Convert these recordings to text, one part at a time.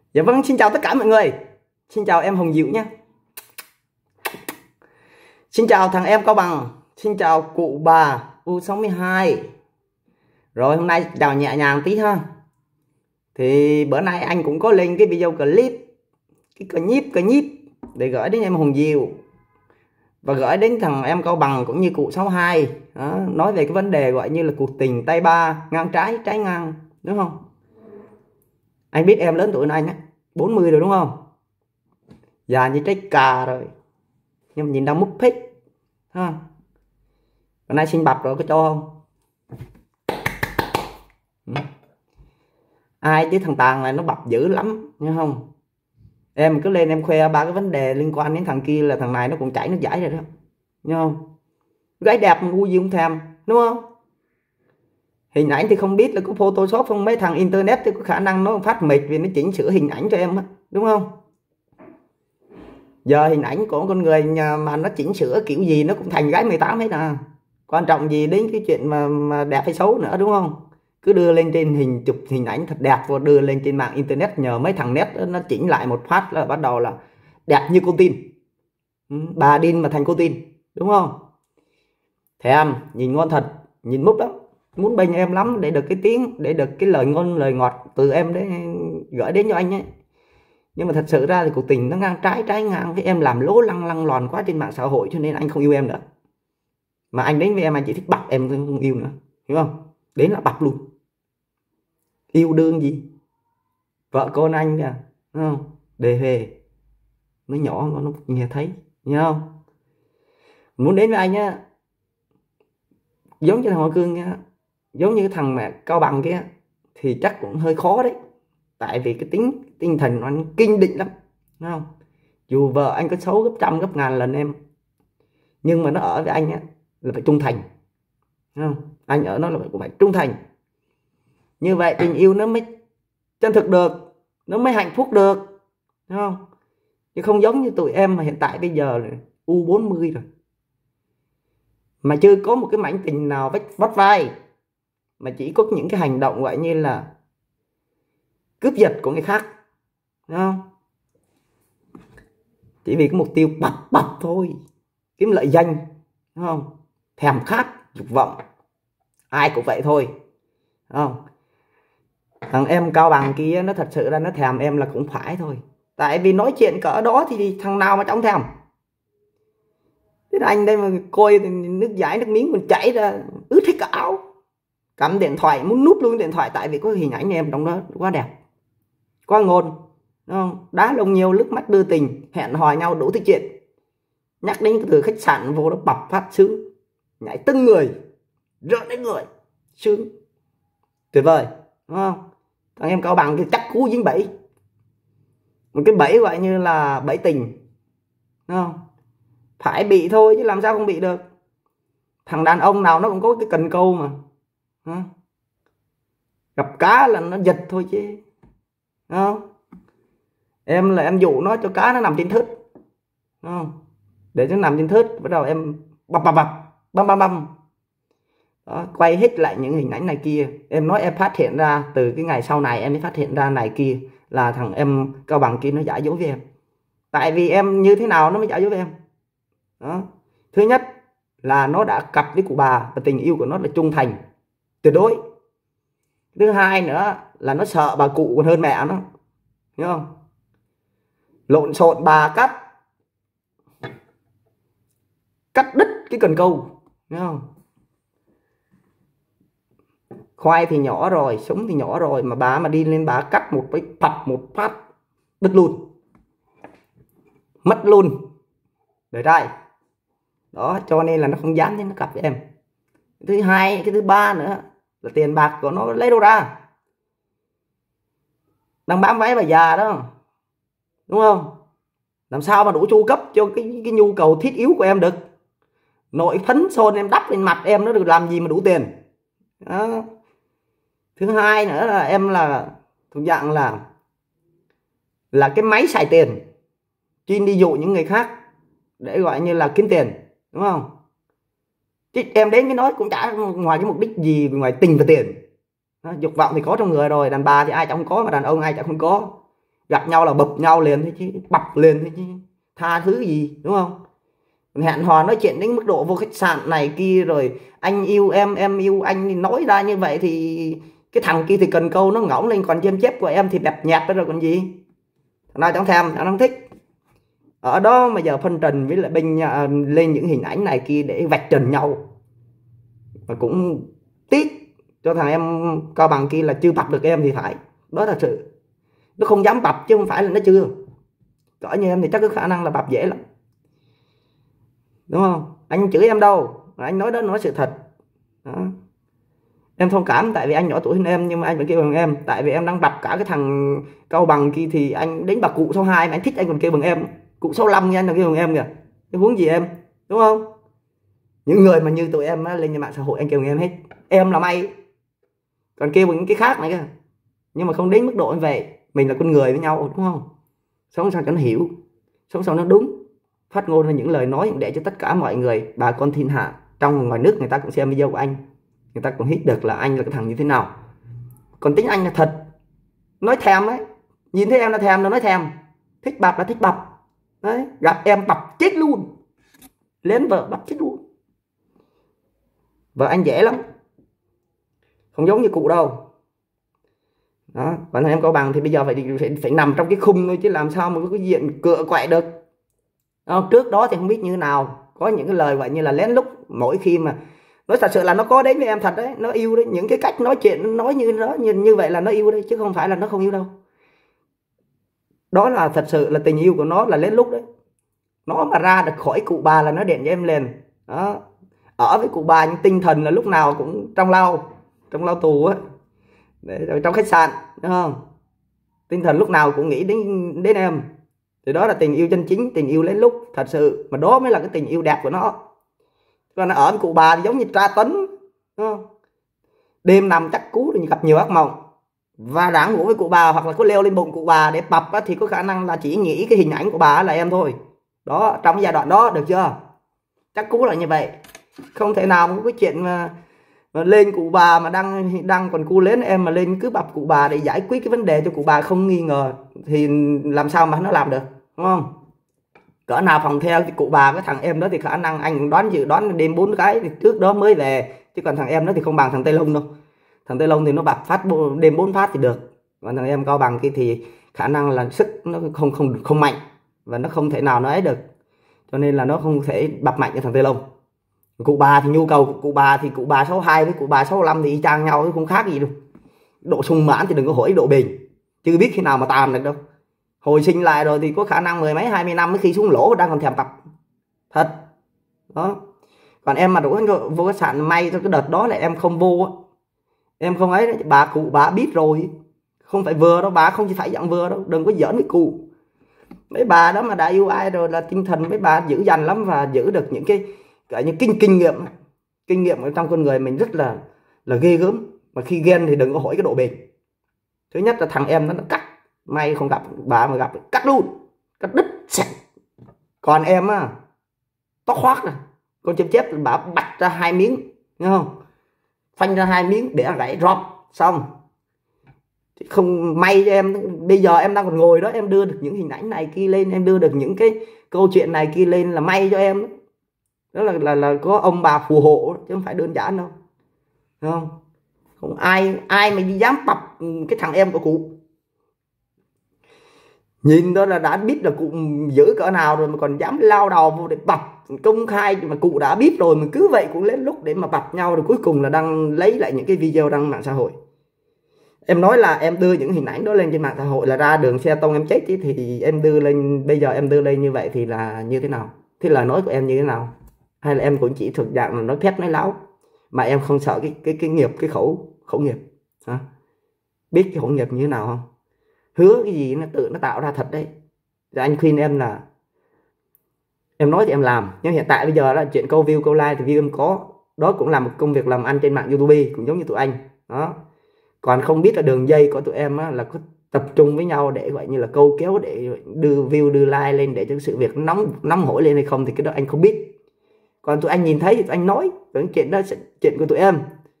Dạ vâng, xin chào tất cả mọi người. Xin chào em Hồng Diệu nhé. Xin chào thằng em Cao Bằng. Xin chào cụ bà U62. Rồi hôm nay chào nhẹ nhàng tí ha. Thì bữa nay anh cũng có lên cái video clip, cái clip để gửi đến em Hồng Diệu và gửi đến thằng em Cao Bằng cũng như cụ 62 đó, nói về cái vấn đề gọi như là cuộc tình tay ba ngang trái ngang, đúng không? Anh biết em lớn tuổi hơn anh á, 40 rồi đúng không? Già như trái cà rồi, nhưng mà nhìn đang múc phích ha. Bữa nay sinh bập rồi có cho không? Ai chứ thằng Tàng này nó bập dữ lắm nha không? Em cứ lên em khoe ba cái vấn đề liên quan đến thằng kia là thằng này nó cũng chảy nước giải rồi đó, nha không? Gái đẹp ngu gì không thèm, đúng không? Hình ảnh thì không biết là có Photoshop không, mấy thằng internet thì có khả năng nó phát mệt vì nó chỉnh sửa hình ảnh cho em á, đúng không? Giờ hình ảnh của con người mà nó chỉnh sửa kiểu gì nó cũng thành gái 18 hết à. Quan trọng gì đến cái chuyện mà đẹp hay xấu nữa, đúng không? Cứ đưa lên trên chụp hình ảnh thật đẹp và đưa lên trên mạng internet, nhờ mấy thằng net nó chỉnh lại một phát là bắt đầu là đẹp như con tin. Bà điên mà thành cô tin, đúng không? Thèm, nhìn ngon thật, nhìn múc lắm, muốn bênh em lắm để được cái tiếng, để được cái lời ngon lời ngọt từ em để gửi đến cho anh ấy. Nhưng mà thật sự ra thì cuộc tình nó ngang trái ngang với em, làm lố lăng loàn quá trên mạng xã hội cho nên anh không yêu em nữa. Mà anh đến với em anh chỉ thích bập em thôi, không yêu nữa, hiểu không? Đến là bập luôn. Yêu đương gì? Vợ con anh kìa, đúng không? Đề về nó nhỏ nó nghe thấy, hiểu không? Muốn đến với anh á, giống như thằng Hoa Cương kia, giống như thằng mẹ Cao Bằng kia thì chắc cũng hơi khó đấy. Tại vì cái tinh thần anh kinh định lắm, đúng không? Dù vợ anh có xấu gấp trăm gấp ngàn lần em, nhưng mà nó ở với anh á là phải trung thành, đúng không? Anh ở nó là phải trung thành. Như vậy tình yêu nó mới chân thực được, nó mới hạnh phúc được, đúng không? Chứ không giống như tụi em mà hiện tại bây giờ là U40 rồi, mà chưa có một cái mảnh tình nào vắt vai, mà chỉ có những cái hành động gọi như là cướp giật của người khác, đúng không? Chỉ vì cái mục tiêu bập thôi, kiếm lợi danh, đúng không? Thèm khát dục vọng, ai cũng vậy thôi, đúng không? Thằng em Cao Bằng kia nó thật sự ra nó thèm em là cũng phải thôi. Tại vì nói chuyện cỡ đó thì thằng nào mà chẳng thèm. Thế anh đây mà coi nước giải nước miếng còn chảy ra ướt hết cả áo, cầm điện thoại muốn nút luôn điện thoại, tại vì có hình ảnh em trong đó quá đẹp, quá ngon, đúng không? Đá lông nhiều, nước mắt đưa tình, hẹn hò nhau đủ thứ chuyện. Nhắc đến từ khách sạn vô đó bập phát sướng, nhảy tưng người, rợn đến người, sướng, tuyệt vời, đúng không? Thằng em Cao Bằng thì chắc cú dính bẫy, một cái bẫy gọi như là bẫy tình, đúng không? Phải bị thôi chứ làm sao không bị được. Thằng đàn ông nào nó cũng có cái cần câu mà, gặp cá là nó giật thôi chứ, đúng không? Em là em dụ nó cho cá nó nằm trên thớt, đúng không? Để nó nằm trên thớt, bắt đầu em bập băm. Đó, quay hết lại những hình ảnh này kia. Em nói em phát hiện ra từ cái ngày sau này em mới phát hiện ra này kia là thằng em Cao Bằng kia nó giả dối với em. Tại vì em như thế nào nó mới giả dối với em. Đó. Thứ nhất là nó đã cặp với cụ bà và tình yêu của nó là trung thành tuyệt đối. Thứ hai nữa là nó sợ bà cụ còn hơn mẹ nó, hiểu không? Lộn xộn bà cắt đứt cái cần câu, hiểu không? Khoai thì nhỏ rồi, súng thì nhỏ rồi, mà bà mà đi lên bà cắt một cái phập một phát đứt luôn, mất luôn đời trai. Đó, cho nên là nó không dám đến nó cặp với em. Thứ hai, cái thứ ba nữa là tiền bạc của nó lấy đâu ra, đang bám váy bà già đó, đúng không? Làm sao mà đủ chu cấp cho cái nhu cầu thiết yếu của em được. Nội phấn son em đắp lên mặt em nó được làm gì mà đủ tiền. Đó. Thứ hai nữa là em là thuộc dạng là cái máy xài tiền, chuyên đi dụ những người khác để gọi như là kiếm tiền, đúng không? Chứ em đến cái nói cũng chả ngoài cái mục đích gì ngoài tình và tiền. Đó, dục vọng thì có trong người rồi, đàn bà thì ai chẳng không có, mà đàn ông ai chẳng không có. gặp nhau là bập nhau liền thôi chứ, bập liền thôi chứ, tha thứ gì, đúng không? Hẹn hò nói chuyện đến mức độ vô khách sạn này kia, rồi anh yêu em yêu anh, thì nói ra như vậy thì cái thằng kia thì cần câu nó ngỗng lên, còn chêm chép của em thì bẹp nhẹp đó rồi còn gì. Thằng nào chẳng thèm, thằng nào không thích. Ở đó mà giờ phân trần với lại bên lên những hình ảnh này kia để vạch trần nhau. Mà cũng tiếc cho thằng em Cao Bằng kia là chưa bập được em thì phải. Đó là sự. Nó không dám bập chứ không phải là nó chưa. Cỡ như em thì chắc có khả năng là bập dễ lắm, đúng không? Anh không chửi em đâu, anh nói đó, nói sự thật đó. Em thông cảm tại vì anh nhỏ tuổi hơn em, nhưng mà anh vẫn kêu bằng em. Tại vì em đang bập cả cái thằng Cao Bằng kia thì anh đến bà cụ 62 mà anh thích anh còn kêu bằng em. Cụ 65 nha anh còn kêu bằng em kìa. Cái huống gì em, đúng không? Những người mà như tụi em á, lên trên mạng xã hội anh kêu bằng em hết. Em là may, còn kêu bằng những cái khác này kìa. Nhưng mà không đến mức độ như vậy. Mình là con người với nhau, đúng không? Sống sao cho nó hiểu, sống sao nó đúng, phát ngôn ra những lời nói để cho tất cả mọi người, bà con thiên hạ trong và ngoài nước, người ta cũng xem video của anh, người ta cũng hít được là anh là cái thằng như thế nào. Còn tính anh là thật, nói thèm ấy, nhìn thấy em là thèm, là nói thèm, thích bập là thích bập đấy, gặp em bập chết luôn, lén vợ bập chết luôn. Vợ anh dễ lắm, không giống như cụ đâu đó. Còn em Cao Bằng thì bây giờ phải nằm trong cái khung thôi chứ làm sao mà có cái diện cựa quậy được. Trước đó thì không biết như thế nào, có những cái lời vậy như là lén lút, mỗi khi mà nói thật sự là nó có đến với em thật đấy, nó yêu đấy, những cái cách nói chuyện nói như đó, như vậy là nó yêu đấy, chứ không phải là nó không yêu đâu. Đó là thật sự là tình yêu của nó là lén lút đấy. Nó mà ra được khỏi cụ bà là nó điện cho em liền đó. Ở với cụ bà nhưng tinh thần là lúc nào cũng trong lao tù á, trong khách sạn, đúng không? Tinh thần lúc nào cũng nghĩ đến em. Thì đó là tình yêu chân chính, tình yêu lén lút thật sự, mà đó mới là cái tình yêu đẹp của nó. Còn nó ở với cụ bà thì giống như tra tấn, đúng không? Đêm nằm chắc cú thì gặp nhiều ác mộng, và đã ngủ với cụ bà hoặc là có leo lên bụng cụ bà để bập thì có khả năng là chỉ nghĩ cái hình ảnh của bà là em thôi. Đó, trong cái giai đoạn đó, được chưa? Chắc cú là như vậy. Không thể nào có cái chuyện mà lên cụ bà mà đang còn cu lên em mà lên cứ bập cụ bà để giải quyết cái vấn đề cho cụ bà không nghi ngờ thì làm sao mà nó làm được, đúng không? Cỡ nào phòng theo thì cụ bà cái thằng em đó thì khả năng anh đoán đêm 4 cái thì trước đó mới về, chứ còn thằng em đó thì không bằng thằng Tây Long đâu. Thằng Tây Long thì nó bập phát đêm 4 phát thì được, còn thằng em Cao Bằng kia thì khả năng là sức nó không mạnh và nó không thể nào nó ấy được, cho nên là nó không thể bập mạnh cho thằng Tây Long. Cụ bà thì nhu cầu của cụ bà thì cụ bà 62 với cụ bà 65 thì y chang nhau, chứ không khác gì đâu. Độ sung mãn thì đừng có hỏi độ bền, chưa biết khi nào mà tàn được đâu. Hồi sinh lại rồi thì có khả năng 10 mấy 20 năm khi xuống lỗ đang còn thèm tập thật đó. Còn em mà đủ vô khách sạn may cho cái đợt đó là em không vô, em không ấy, bà cụ bà biết rồi, không phải vừa đâu, bà không chỉ phải dạng vừa đâu, đừng có giỡn với cụ. Mấy bà đó mà đã yêu ai rồi là tinh thần mấy bà dữ dằn lắm, và giữ được những cái gọi như kinh nghiệm ở trong con người mình rất là ghê gớm. Mà khi ghen thì đừng có hỏi cái độ bền. Thứ nhất là thằng em nó cắt, may không gặp bà mà gặp cắt luôn, cắt đứt sạch. Còn em á, tóc khoác này, con chim chép bà bạch ra 2 miếng, nghe không? Phanh ra 2 miếng để gãy rọp xong. Không may cho em, bây giờ em đang còn ngồi đó, em đưa được những hình ảnh này kia lên, em đưa được những cái câu chuyện này kia lên là may cho em đó. Là có ông bà phù hộ chứ không phải đơn giản đâu, đúng không? Không ai mà dám bập cái thằng em của cụ. Nhìn đó là đã biết là cụ giữ cỡ nào rồi mà còn dám lao đầu vô để bập công khai, mà cụ đã biết rồi mà cứ vậy cũng lên lúc để mà bập nhau, rồi cuối cùng là đang lấy lại những cái video đăng mạng xã hội. Em nói là em đưa những hình ảnh đó lên trên mạng xã hội là ra đường xe tông em chết chứ, thì em đưa lên, bây giờ em đưa lên như vậy thì là như thế nào? Thế lời nói của em như thế nào? Hay là em cũng chỉ thuộc dạng là nói phét nói láo mà em không sợ cái nghiệp, cái khẩu nghiệp hả? Biết cái khẩu nghiệp như thế nào không? Hứa cái gì nó tự nó tạo ra thật đấy. Rồi anh khuyên em là em nói thì em làm, nhưng hiện tại bây giờ là chuyện câu view câu like thì view em có, đó cũng là một công việc làm ăn trên mạng YouTube cũng giống như tụi anh đó. Còn không biết là đường dây của tụi em á, là có tập trung với nhau để gọi như là câu kéo để đưa view đưa like lên để cho sự việc nóng hổi lên hay không thì cái đó anh không biết. Còn tụi anh nhìn thấy thì tụi anh nói, chuyện đó chuyện của tụi em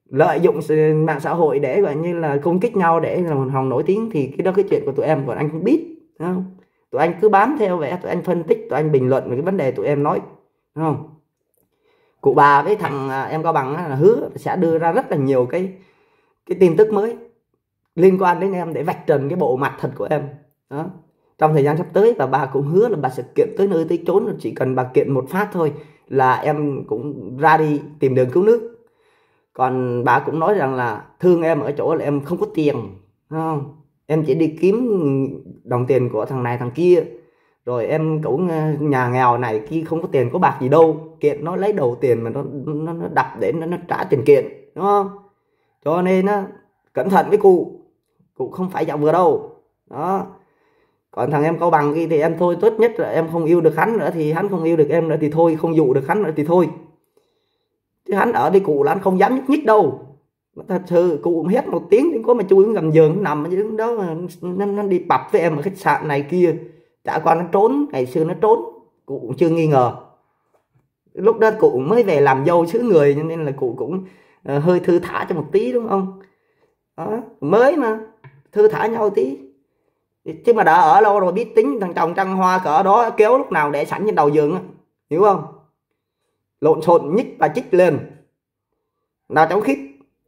lợi dụng mạng xã hội để gọi như là công kích nhau để làm hòng nổi tiếng, thì cái đó cái chuyện của tụi em, còn anh không biết, đúng không? Tụi anh cứ bám theo vậy, tụi anh phân tích, tụi anh bình luận về cái vấn đề tụi em nói, đúng không? Cụ bà với thằng em Cao Bằng là hứa sẽ đưa ra rất là nhiều cái tin tức mới liên quan đến em để vạch trần cái bộ mặt thật của em đó trong thời gian sắp tới. Và bà cũng hứa là bà sẽ kiện tới nơi tới chốn, chỉ cần bà kiện một phát thôi là em cũng ra đi tìm đường cứu nước. Còn bà cũng nói rằng là thương em ở chỗ là em không có tiền, không, em chỉ đi kiếm đồng tiền của thằng này thằng kia, rồi em cũng nhà nghèo này kia không có tiền có bạc gì đâu, kiện nó lấy đầu tiền mà nó đập để nó trả tiền kiện, đúng không? Cho nên á, cẩn thận với cụ không phải dạo vừa đâu đó. Còn thằng em Cao Bằng kia thì em thôi, tốt nhất là em không yêu được hắn nữa thì hắn không yêu được em nữa thì thôi, không dụ được hắn nữa thì thôi, chứ hắn ở với cụ là hắn không dám nhúc nhích đâu. Thật sự cụ hét một tiếng thì có mà chui gầm giường nằm ở dưới đó mà nó đi bập với em ở khách sạn này kia, chả qua nó trốn, ngày xưa nó trốn cụ cũng chưa nghi ngờ. Lúc đó cụ mới về làm dâu xứ người cho nên là cụ cũng hơi thư thả cho một tí, đúng không? Đó, mới mà thư thả nhau tí, chứ mà đã ở lâu rồi biết tính thằng chồng trăng hoa cỡ đó kéo lúc nào để sẵn trên đầu giường á, hiểu không? Lộn xộn nhích và chích lên nào cháu khít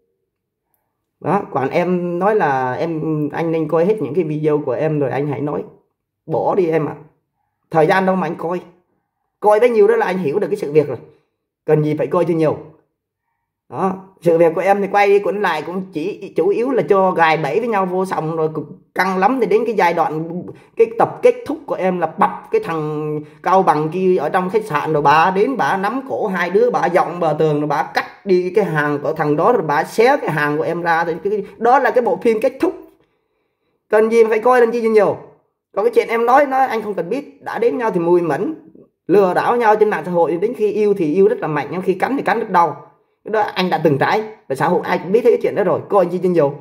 đó. Còn em nói là anh nên coi hết những cái video của em rồi anh hãy nói, bỏ đi em ạ. Thời gian đâu mà anh coi bấy nhiêu đó là anh hiểu được cái sự việc rồi, cần gì phải coi cho nhiều đó. Sự việc của em thì quay đi quẩn lại cũng chỉ chủ yếu là cho gài bẫy với nhau vô sòng, rồi căng lắm thì đến cái giai đoạn cái tập kết thúc của em là bập cái thằng Cao Bằng kia ở trong khách sạn, rồi bà đến bà nắm cổ hai đứa, bà giọng bờ tường, rồi bà cắt đi cái hàng của thằng đó, rồi bà xé cái hàng của em ra, thì đó là cái bộ phim kết thúc. Cần gì mà phải coi làm chi cho nhiều. Còn cái chuyện em nói anh không cần biết, đã đến nhau thì mùi mẫn, lừa đảo nhau trên mạng xã hội, đến khi yêu thì yêu rất là mạnh, nhưng khi cắn thì cắn rất đau. Cái đó anh đã từng trải, và xã hội ai cũng biết cái chuyện đó rồi, coi chi cho nhiều.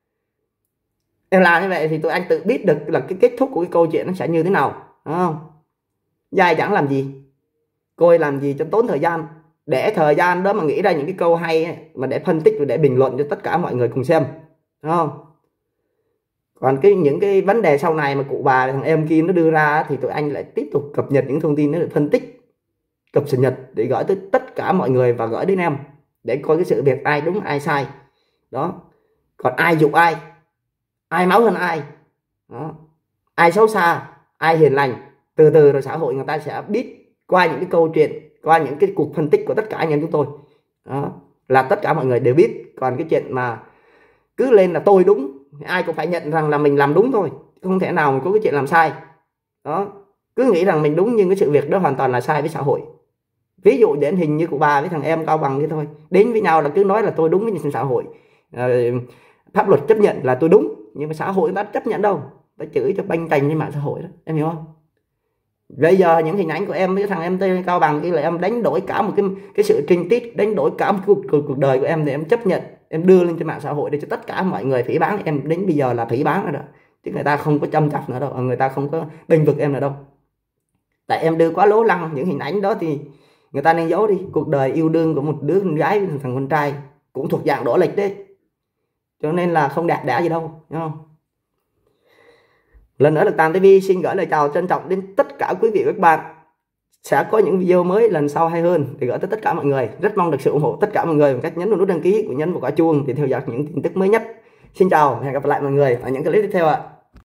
Em làm như vậy thì tụi anh tự biết được là cái kết thúc của cái câu chuyện nó sẽ như thế nào, đúng không? Dài chẳng làm gì, coi làm gì cho tốn thời gian, để thời gian đó mà nghĩ ra những cái câu hay ấy, mà để phân tích và để bình luận cho tất cả mọi người cùng xem, đúng không? Còn những cái vấn đề sau này mà cụ bà thằng em kia nó đưa ra thì tụi anh lại tiếp tục cập nhật những thông tin đó để phân tích, cập nhật để gửi tới tất cả mọi người và gửi đến em để coi cái sự việc ai đúng ai sai đó. Còn ai dụ ai máu hơn ai đó, ai xấu xa ai hiền lành, từ từ rồi xã hội người ta sẽ biết qua những cái câu chuyện, qua những cái cuộc phân tích của tất cả anh em chúng tôi đó, là tất cả mọi người đều biết. Còn cái chuyện mà cứ lên là tôi đúng, ai cũng phải nhận rằng là mình làm đúng thôi, không thể nào mà có cái chuyện làm sai đó. Cứ nghĩ rằng mình đúng nhưng cái sự việc đó hoàn toàn là sai với xã hội. Ví dụ điển hình như của bà với thằng em Cao Bằng thế thôi, đến với nhau là cứ nói là tôi đúng với xã hội, pháp luật chấp nhận là tôi đúng, nhưng mà xã hội người ta chấp nhận đâu, ta chửi cho banh cành trên mạng xã hội đó, em hiểu không? Bây giờ những hình ảnh của em với thằng em tên Cao Bằng kia là em đánh đổi cả một cái sự trinh tiết, đánh đổi cả một cuộc đời của em để em chấp nhận, em đưa lên trên mạng xã hội để cho tất cả mọi người phỉ báng em. Đến bây giờ là phỉ báng rồi đó, chứ người ta không có châm chọc nữa đâu, người ta không có bênh vực em nữa đâu. Tại em đưa quá lố lăng những hình ảnh đó thì người ta nên giấu đi. Cuộc đời yêu đương của một đứa con gái với thằng con trai cũng thuộc dạng đổ lệch đấy, cho nên là không đẹp đẽ gì đâu, đúng không? Lần nữa Lực Tàn TV xin gửi lời chào trân trọng đến tất cả quý vị và các bạn. Sẽ có những video mới lần sau hay hơn để gửi tới tất cả mọi người. Rất mong được sự ủng hộ tất cả mọi người bằng cách nhấn vào nút đăng ký và nhấn vào quả chuông để theo dõi những tin tức mới nhất. Xin chào và hẹn gặp lại mọi người ở những clip tiếp theo ạ.